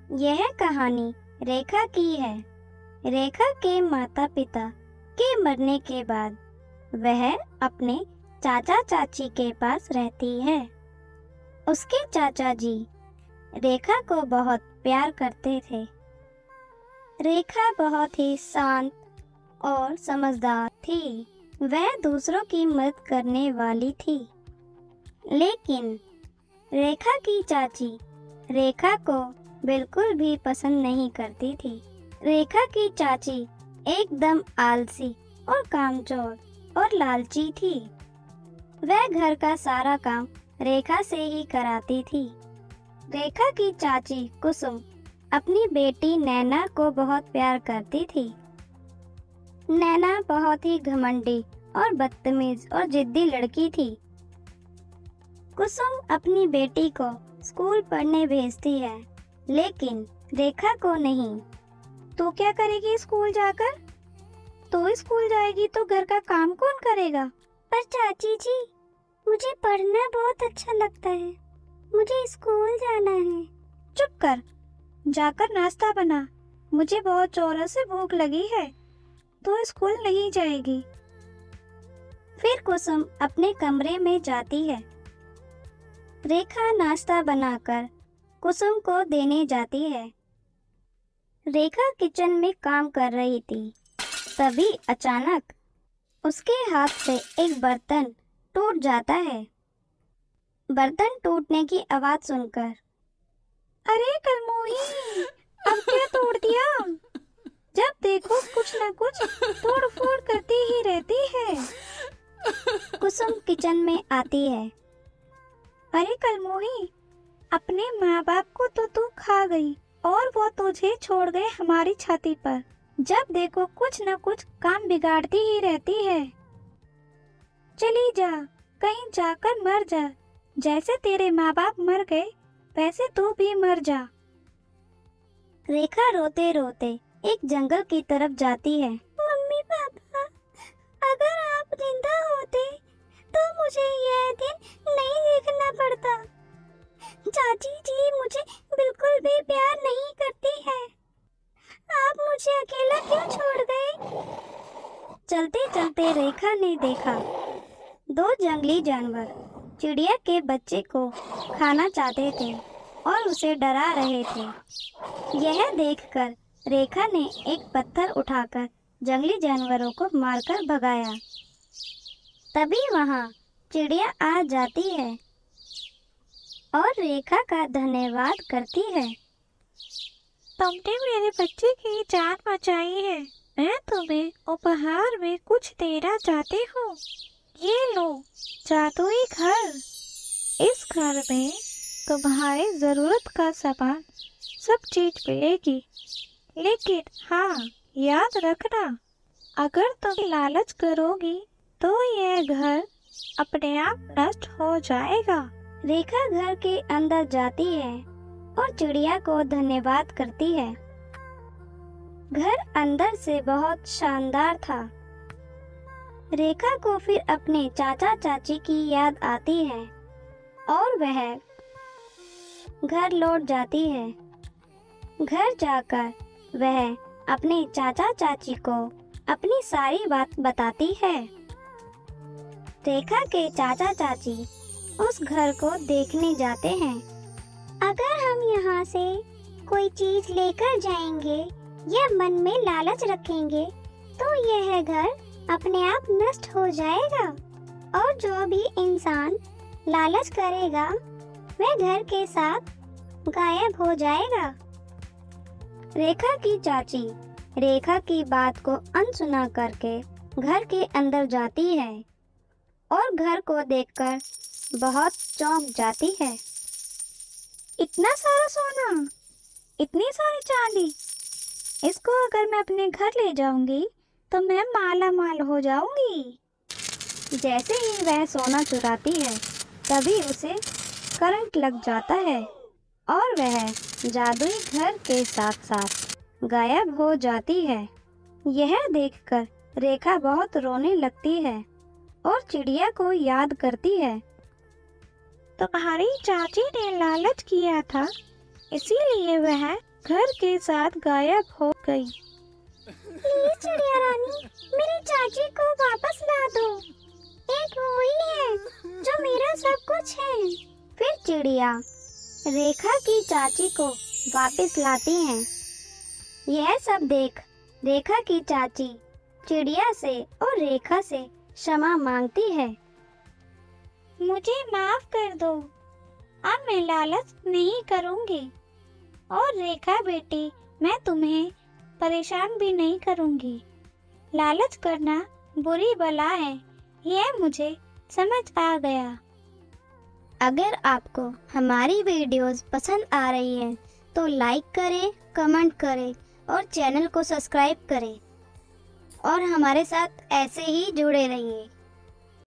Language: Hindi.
यह कहानी रेखा की है। रेखा के माता पिता के मरने के बाद वह अपने चाचा चाची के पास रहती है। उसके चाचा जी रेखा को बहुत प्यार करते थे। रेखा बहुत ही शांत और समझदार थी। वह दूसरों की मदद करने वाली थी। लेकिन रेखा की चाची रेखा को बिल्कुल भी पसंद नहीं करती थी। रेखा की चाची एकदम आलसी और कामचोर और लालची थी। वह घर का सारा काम रेखा से ही कराती थी। रेखा की चाची कुसुम अपनी बेटी नैना को बहुत प्यार करती थी। नैना बहुत ही घमंडी और बदतमीज और जिद्दी लड़की थी। कुसुम अपनी बेटी को स्कूल पढ़ने भेजती है, लेकिन रेखा को नहीं। तो क्या करेगी स्कूल जाकर? तो स्कूल जाएगी तो घर का काम कौन करेगा? पर चाची जी, मुझे पढ़ना बहुत अच्छा लगता है। मुझे स्कूल जाना है। चुप कर, जाकर नाश्ता बना। मुझे बहुत जोरों से भूख लगी है। तो स्कूल नहीं जाएगी। फिर कुसुम अपने कमरे में जाती है। रेखा नाश्ता बनाकर कुसुम को देने जाती है। रेखा किचन में काम कर रही थी। तभी अचानक उसके हाथ से एक बर्तन टूट जाता है। बर्तन टूटने की आवाज सुनकर, अरे कलमोही, अब क्या तोड़ दिया? जब देखो कुछ न कुछ तोड़ फोड़ करती ही रहती है। कुसुम किचन में आती है। अरे कलमोही, अपने माँ बाप को तो तू खा गई और वो तुझे छोड़ गए हमारी छाती पर। जब देखो कुछ न कुछ काम बिगाड़ती ही रहती है। चली जा, कहीं जाकर मर जा। जैसे तेरे माँ बाप मर गए वैसे तू भी मर जा। रेखा रोते रोते एक जंगल की तरफ जाती है। मम्मी पापा, अगर आप जिंदा होते तो मुझे यह दिन नहीं देखना पड़ता। चाची जी मुझे बिल्कुल भी प्यार नहीं करती है। आप मुझे अकेला क्यों छोड़ गए? चलते चलते रेखा ने देखा दो जंगली जानवर चिड़िया के बच्चे को खाना चाहते थे और उसे डरा रहे थे। यह देखकर रेखा ने एक पत्थर उठाकर जंगली जानवरों को मारकर भगाया। तभी वहां चिड़िया आ जाती है और रेखा का धन्यवाद करती है। तुमने मेरे बच्चे की जान बचाई है। मैं तुम्हें उपहार में कुछ देना चाहती हूँ। ये लो, जादुई घर। इस घर में तुम्हारी जरूरत का सामान सब चीज मिलेगी। लेकिन हाँ, याद रखना, अगर तुम लालच करोगी तो यह घर अपने आप नष्ट हो जाएगा। रेखा घर के अंदर जाती है और चिड़िया को धन्यवाद करती है। घर अंदर से बहुत शानदार था। रेखा को फिर अपने चाचा चाची की याद आती है और वह घर लौट जाती है। घर जाकर वह अपने चाचा चाची को अपनी सारी बात बताती है। रेखा के चाचा चाची उस घर को देखने जाते हैं। अगर हम यहाँ से कोई चीज लेकर जाएंगे या मन में लालच रखेंगे तो यह घर अपने आप नष्ट हो जाएगा और जो भी इंसान लालच करेगा वह घर के साथ गायब हो जाएगा। रेखा की चाची रेखा की बात को अनसुना करके घर के अंदर जाती है और घर को देखकर बहुत चौंक जाती है। इतना सारा सोना, इतनी सारी चांदी, इसको अगर मैं अपने घर ले जाऊंगी तो मैं माला माल हो जाऊंगी। जैसे ही वह सोना चुराती है तभी उसे करंट लग जाता है और वह जादुई घर के साथ साथ गायब हो जाती है। यह देखकर रेखा बहुत रोने लगती है और चिड़िया को याद करती है। तुम्हारी चाची ने लालच किया था, इसीलिए वह घर के साथ गायब हो गई। प्लीज चिड़िया रानी, मेरी चाची को वापस ला दो। एक वो ही है जो मेरा सब कुछ है। फिर चिड़िया रेखा की चाची को वापस लाती हैं। यह सब देख रेखा की चाची चिड़िया से और रेखा से क्षमा मांगती है। मुझे माफ कर दो, अब मैं लालच नहीं करूंगी। और रेखा बेटी, मैं तुम्हें परेशान भी नहीं करूंगी। लालच करना बुरी बला है, यह मुझे समझ आ गया। अगर आपको हमारी वीडियोस पसंद आ रही है तो लाइक करें, कमेंट करें और चैनल को सब्सक्राइब करें और हमारे साथ ऐसे ही जुड़े रहिए।